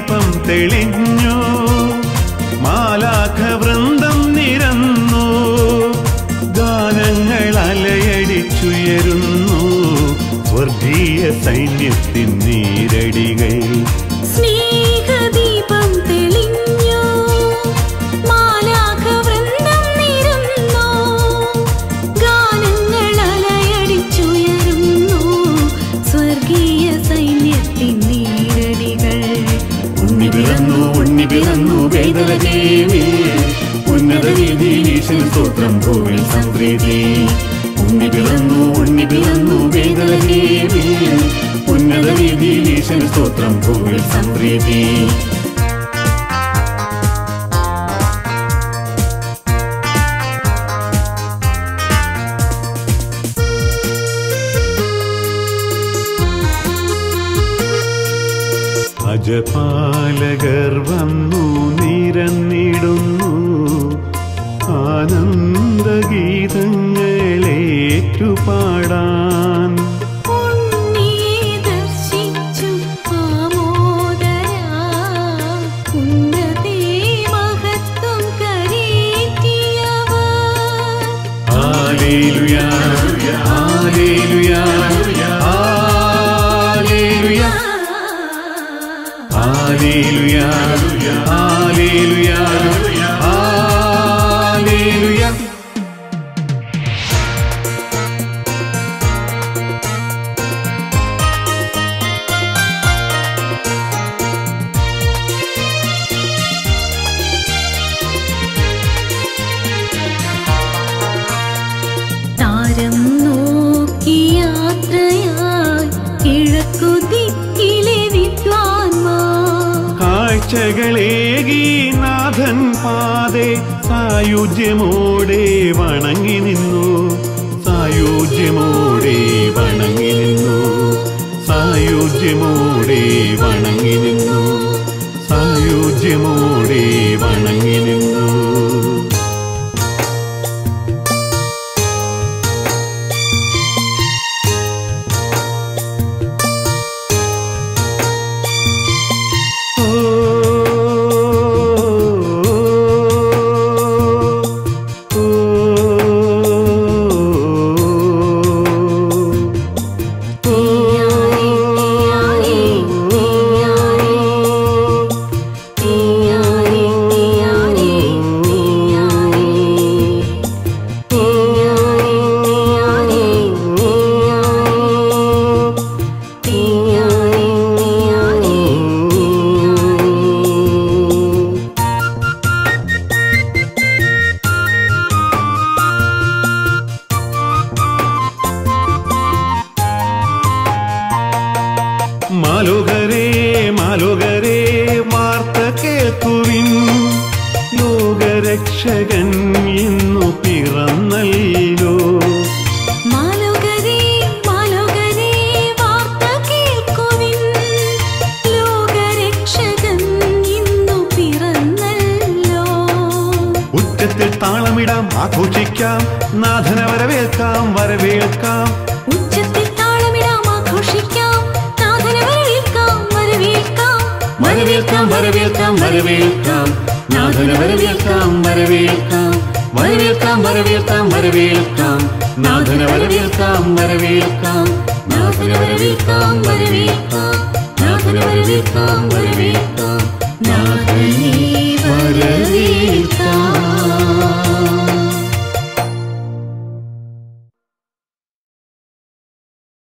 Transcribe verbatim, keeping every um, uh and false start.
സ്നേഹദീപം തെളിഞ്ഞു, മാലാഖവൃന്ദം നിരന്നു, ഗാനങ്ങൾ അലയടിച്ചുയരുന്നു, സ്വർഗീയ സൈന്യത്തിൻ നീരടികൾ. സ്നേഹദീപം തെളിഞ്ഞു, മാലാഖവൃന്ദം നിരന്നു, ഗാനങ്ങൾ അലയടിച്ചുയരുന്നു, സ്വർഗീയ സൈന്യത്തിൻ നീരടികൾ. ഉണ്ണി പിറന്നു ഉണ്ണി പിറന്നു ബേദലഹേമേ, ഉന്നത വീതിയിൽ ഈശന് സ്തോത്രം ഭൂവിൽ സംപ്രീതി. ഉണ്ണി പിറന്നു ഉണ്ണി പിറന്നു ബേദലഹേമേ, ഉന്നത വീതിയിൽ ഈശന് സ്തോത്രം ഭൂവിൽ സംപ്രീതി. അജപാലകർ വന്നു നിരന്നിടുന്നു, ആനന്ദഗീതങ്ങളേറ്റുപാടാൻ. ഉണ്ണിയെ ദർശിച്ചു ആമോദരാ, ഉന്നതേ മഹത്വം കരേറ്റിയവർ. ഹല്ലേലൂയ ഹല്ലേലൂയ ഹല്ലേലൂയ ഹല്ലേലൂയ ഹല്ലേലൂയ ഹല്ലേലൂയ. താരം നോക്കി യാത്രയായി കിഴക്കു ദിക്കിലെ വിദ്വാൻമാർ. കാഴ്ചകളേകി നാഥൻ പാതെ സായുജ്യമോടെ വണങ്ങി നിന്നു, സായുജ്യമോടെ വണങ്ങി നിന്നു, സായുജ്യമോടെ വണങ്ങി നിന്നു, സായുജ്യമോടെ വണങ്ങി നിന്നു. മാലോകരേ മാലോകരേ വാർത്ത കേൾക്കുവിൻ, ലോകരക്ഷകൻ ഇന്നു പിറന്നല്ലോ. മാലോകരേ മാലോകരേ വാർത്ത കേൾക്കുവിൻ, ലോകരക്ഷകൻ ഇന്നു പിറന്നല്ലോ. ഉച്ചത്തിൽ താളമിടാം ആഘോഷിക്കാം, നാഥനെ വരവേൽക്കാം വരവേൽക്കാം. ഉച്ചത്തിൽ താളമിടാം ആഘോഷിക്കാം, നാഥനെ വരവേൽക്കാം വരവേൽക്കാം. വരവേൽക്കാം വരവേൽക്കാം വരവേൽക്കാം, നാഥനെ വരവേൽക്കാം വരവേൽക്കാം. വരവേൽക്കാം വരവേൽക്കാം വരവേൽക്കാം, നാഥനെ വരവേൽക്കാം വരവേൽക്കാം. നാഥനെ വരവേൽക്കാം വരവേൽക്കാം, നാഥനെ വരവേൽക്കാം